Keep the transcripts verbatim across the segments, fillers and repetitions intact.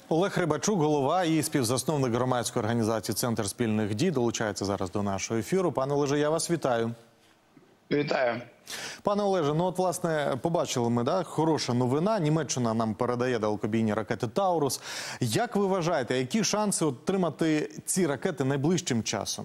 Олег Рибачук, голова і співзасновник громадської організації «Центр спільних дій», долучається зараз до нашого ефіру. Пане Олеже, я вас вітаю. Вітаю. Пане Олеже, ну от, власне, побачили ми, да, хороша новина. Німеччина нам передає далекобійні ракети «Таурус». Як ви вважаєте, які шанси отримати ці ракети найближчим часом?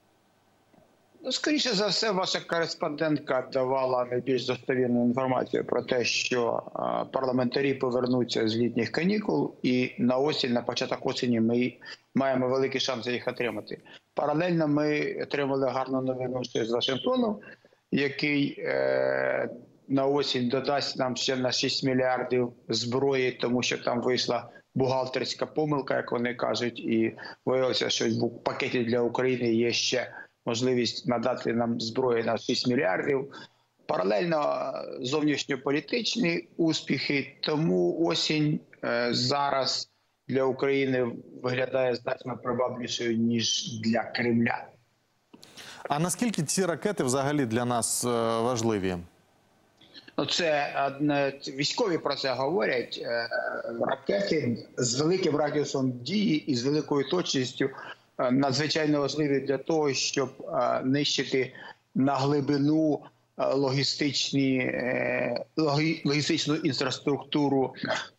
Ну, скоріше за все, ваша кореспондентка давала найбільш достовірну інформацію про те, що а, парламентарі повернуться з літніх канікул, і на осінь, на початок осені ми маємо великі шанси їх отримати. Паралельно ми отримали гарну новину з Вашингтону, який е, на осінь додасть нам ще на шість мільярдів зброї, тому що там вийшла бухгалтерська помилка, як вони кажуть, і виявилося, що в пакеті для України є ще можливість надати нам зброї на шість мільярдів. Паралельно зовнішньополітичні успіхи, тому осінь е, зараз для України виглядає значно привабливішою, ніж для Кремля. А наскільки ці ракети взагалі для нас е, важливі? Ну, це військові про це говорять. Ракети з великим радіусом дії і з великою точністю надзвичайно важливі для того, щоб нищити на глибину логістичні, логістичну інфраструктуру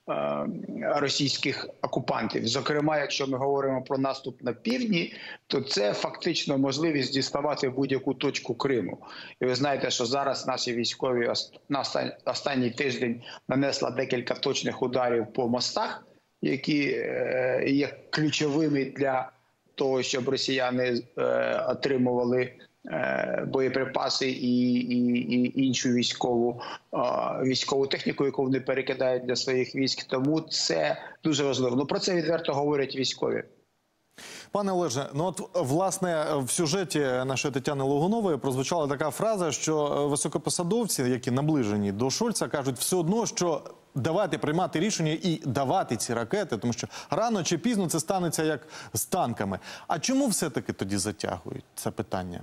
російських окупантів. Зокрема, якщо ми говоримо про наступ на півдні, то це фактично можливість діставати будь-яку точку Криму. І ви знаєте, що зараз наші військові на останній тиждень нанесли декілька точних ударів по мостах, які є ключовими для того, щоб росіяни отримували боєприпаси і, і, і іншу військову, військову техніку, яку вони перекидають для своїх військ. Тому це дуже важливо. Ну, про це відверто говорять військові. Пане Олеже, ну от, власне, в сюжеті нашої Тетяни Логунової прозвучала така фраза, що високопосадовці, які наближені до Шольца, кажуть все одно, що давати приймати рішення і давати ці ракети, тому що рано чи пізно це станеться як з танками. А чому все-таки тоді затягують це питання?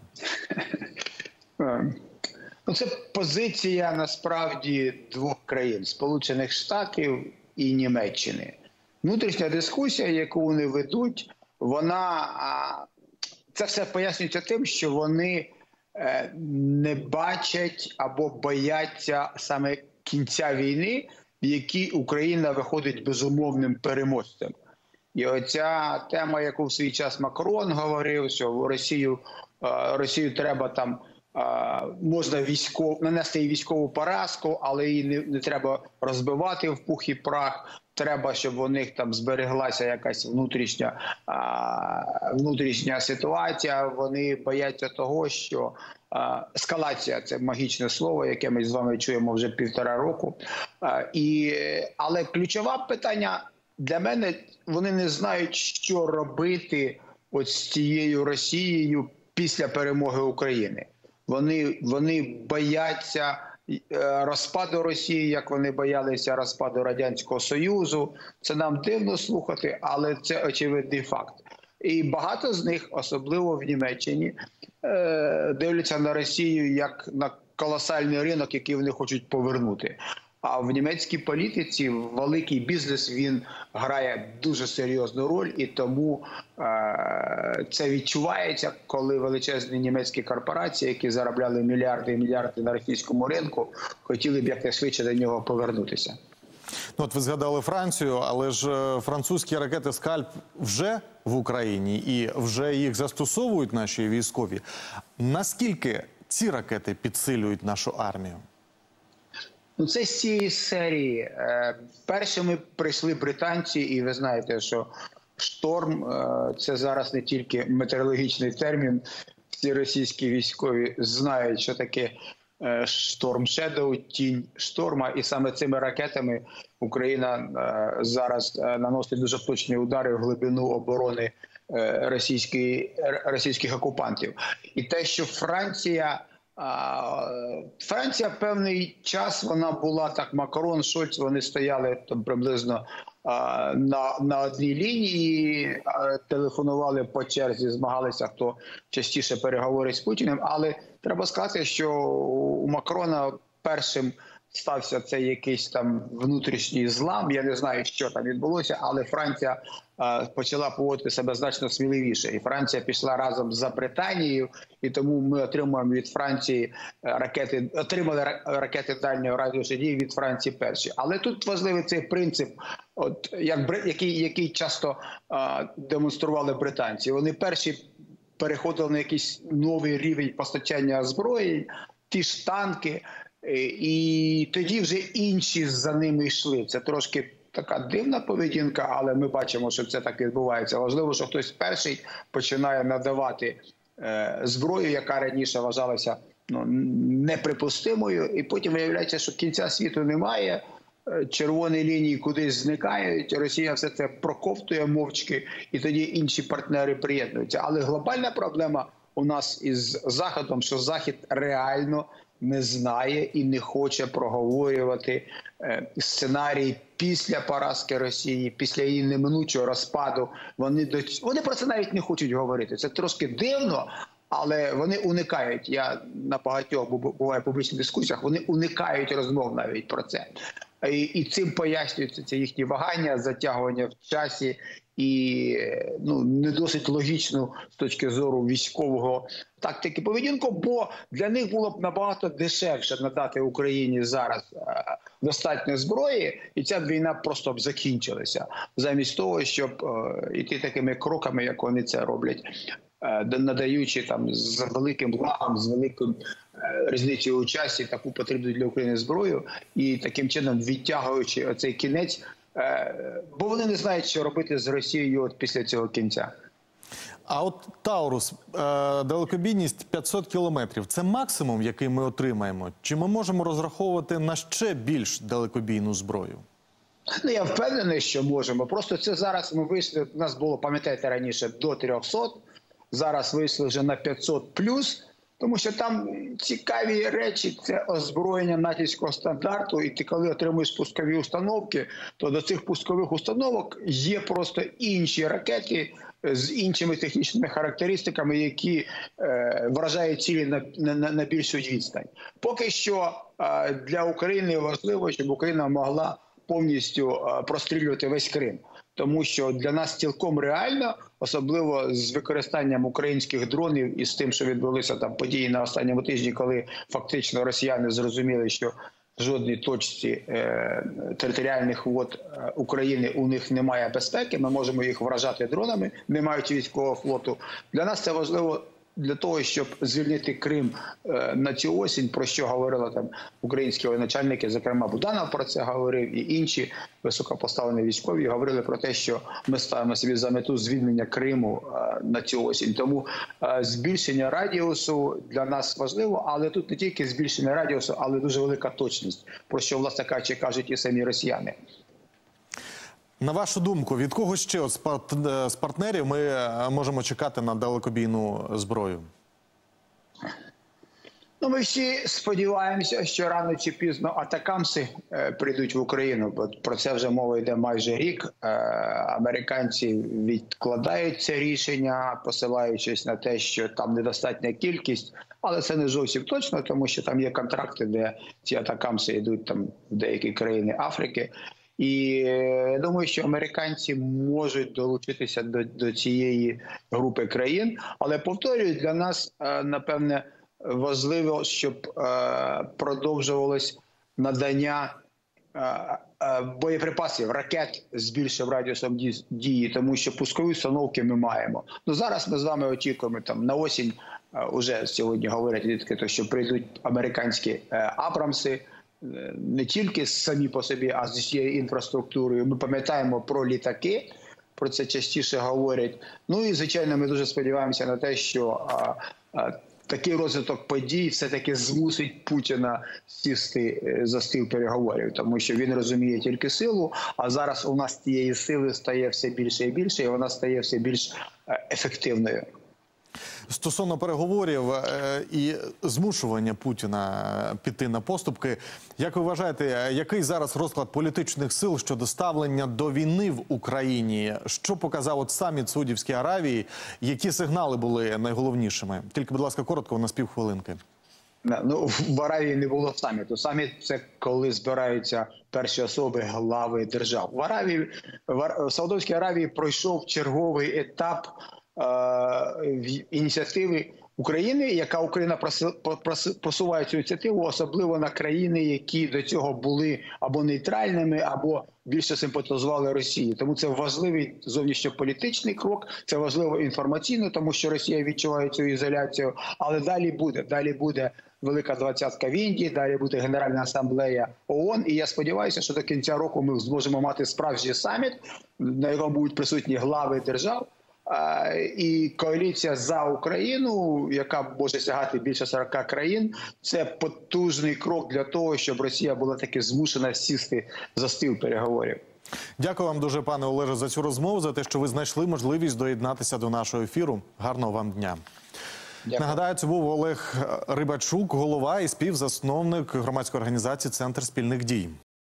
Ну, це позиція, насправді, двох країн – Сполучених Штатів і Німеччини. Внутрішня дискусія, яку вони ведуть, вона, це все пояснюється тим, що вони не бачать або бояться саме кінця війни, в якій Україна виходить безумовним переможцем. І оця тема, яку в свій час Макрон говорив, що Росію, Росію треба там, можна військов, нанести їй військову поразку, але її не, не треба розбивати в пух і прах. Треба, щоб у них там збереглася якась внутрішня, а, внутрішня ситуація. Вони бояться того, що а, ескалація – це магічне слово, яке ми з вами чуємо вже півтора року. А, і, але ключове питання для мене – вони не знають, що робити от з цією Росією після перемоги України. Вони, вони бояться розпаду Росії, як вони боялися розпаду Радянського Союзу. Це нам дивно слухати, але це очевидний факт. І багато з них, особливо в Німеччині, дивляться на Росію як на колосальний ринок, який вони хочуть повернути. А в німецькій політиці великий бізнес, він грає дуже серйозну роль, і тому е це відчувається, коли величезні німецькі корпорації, які заробляли мільярди і мільярди на російському ринку, хотіли б якнайшвидше до нього повернутися. Ну, от ви згадали Францію, але ж французькі ракети «Скальп» вже в Україні і вже їх застосовують наші військові. Наскільки ці ракети підсилюють нашу армію? Ну, це з цієї серії. Першими прийшли британці, і ви знаєте, що «Шторм» – це зараз не тільки метеорологічний термін. Всі російські військові знають, що таке «Шторм Шедоу», тінь шторма. І саме цими ракетами Україна зараз наносить дуже точні удари в глибину оборони російських окупантів. І те, що Франція... Франція певний час, вона була так, Макрон, Шольц, вони стояли там приблизно а, на, на одній лінії, а, телефонували по черзі, змагалися, хто частіше переговорить з Путіним. Але треба сказати, що у Макрона першим стався цей якийсь там внутрішній злам. Я не знаю, що там відбулося, але Франція е, почала поводити себе значно сміливіше. І Франція пішла разом за Британією, і тому ми отримуємо від Франції ракети, отримали ракети дальнього радіусу дії від Франції перші. Але тут важливий цей принцип, от як який, який часто е, демонстрували британці. Вони перші переходили на якийсь новий рівень постачання зброї, ті ж танки, і тоді вже інші за ними йшли. Це трошки така дивна поведінка, але ми бачимо, що це так відбувається. Важливо, що хтось перший починає надавати е, зброю, яка раніше вважалася ну, неприпустимою, і потім виявляється, що кінця світу немає, червоні лінії кудись зникають, Росія все це проковтує мовчки, і тоді інші партнери приєднуються. Але глобальна проблема у нас із Заходом, що Захід реально не знає і не хоче проговорювати сценарій після поразки Росії, після її неминучого розпаду. Вони, до... вони про це навіть не хочуть говорити. Це трошки дивно, але вони уникають. Я на багатьох буває публічних дискусіях, вони уникають розмов навіть про це. І, і цим пояснюється це їхні вагання, затягування в часі і ну, не досить логічну з точки зору військового тактики поведінку, бо для них було б набагато дешевше надати Україні зараз е, достатньо зброї, і ця війна просто б закінчилася, замість того, щоб е, йти такими кроками, як вони це роблять, е, надаючи там з великим благом, з великим різницею у часі таку потрібну для України зброю і таким чином відтягуючи оцей кінець, бо вони не знають, що робити з Росією от після цього кінця. А от Таурус, далекобійність п'ятсот кілометрів – це максимум, який ми отримаємо? Чи ми можемо розраховувати на ще більш далекобійну зброю? Ну, я впевнений, що можемо. Просто це зараз ми вийшли, у нас було, пам'ятаєте, раніше до трьохсот, зараз вийшли вже на п'ятсот плюс, тому що там цікаві речі – це озброєння натівського стандарту, і ти коли отримуєш пускові установки, то до цих пускових установок є просто інші ракети з іншими технічними характеристиками, які е, вражають цілі на, на, на більшу відстань. Поки що е, для України важливо, щоб Україна могла повністю е, прострілювати весь Крим. Тому що для нас цілком реально, особливо з використанням українських дронів і з тим, що відбулися там події на останньому тижні, коли фактично росіяни зрозуміли, що в жодній точці е, територіальних вод України у них немає безпеки, ми можемо їх вражати дронами, не маючи військового флоту. Для нас це важливо для того, щоб звільнити Крим е, на цю осінь, про що говорили там українські воєначальники, зокрема Буданов про це говорив, і інші високопоставлені військові говорили про те, що ми ставимо собі за мету звільнення Криму е, на цю осінь. Тому е, збільшення радіусу для нас важливо, але тут не тільки збільшення радіусу, але дуже велика точність, про що, власне кажучи, кажуть і самі росіяни. На вашу думку, від кого ще от з партнерів ми можемо чекати на далекобійну зброю? Ну, ми всі сподіваємося, що рано чи пізно атакамси е, прийдуть в Україну, бо про це вже мова йде майже рік. Е, американці відкладають це рішення, посилаючись на те, що там недостатня кількість, але це не зовсім точно, тому що там є контракти, де ці атакамси йдуть там в деякі країни Африки. І я думаю, що американці можуть долучитися до, до цієї групи країн. Але, повторюю, для нас, напевне, важливо, щоб продовжувалось надання боєприпасів, ракет з більшим радіусом дії, тому що пускові установки ми маємо. Ну, зараз ми з вами очікуємо, там, на осінь, вже сьогодні говорять відкрито, що прийдуть американські Абрамси, не тільки самі по собі, а з усією інфраструктурою. Ми пам'ятаємо про літаки, про це частіше говорять. Ну і, звичайно, ми дуже сподіваємося на те, що а, а, такий розвиток подій все-таки змусить Путіна сісти за стіл переговорів, тому що він розуміє тільки силу, а зараз у нас тієї сили стає все більше і більше, і вона стає все більш ефективною. Стосовно переговорів е, і змушування Путіна піти на поступки, як ви вважаєте, який зараз розклад політичних сил щодо ставлення до війни в Україні? Що показав от саміт Саудівської Аравії? Які сигнали були найголовнішими? Тільки, будь ласка, коротко, на з півхвилинки. Ну, в Аравії не було саміту. Саміт – це коли збираються перші особи, глави держав. В Аравії, в Саудовській Аравії пройшов черговий етап е, ініціативи України, яка Україна просуває цю ініціативу, особливо на країни, які до цього були або нейтральними, або більше симпатизували Росії. Тому це важливий зовнішньополітичний крок, це важливо інформаційно, тому що Росія відчуває цю ізоляцію. Але далі буде, далі буде Велика Двадцятка в Індії, далі буде Генеральна асамблея ООН. І я сподіваюся, що до кінця року ми зможемо мати справжній саміт, на якому будуть присутні глави держав. І коаліція за Україну, яка може сягати більше сорока країн, це потужний крок для того, щоб Росія була таки змушена сісти за стіл переговорів. Дякую вам дуже, пане Олеже, за цю розмову, за те, що ви знайшли можливість доєднатися до нашого ефіру. Гарного вам дня. Дякую. Нагадаю, це був Олег Рибачук, голова і співзасновник громадської організації «Центр спільних дій».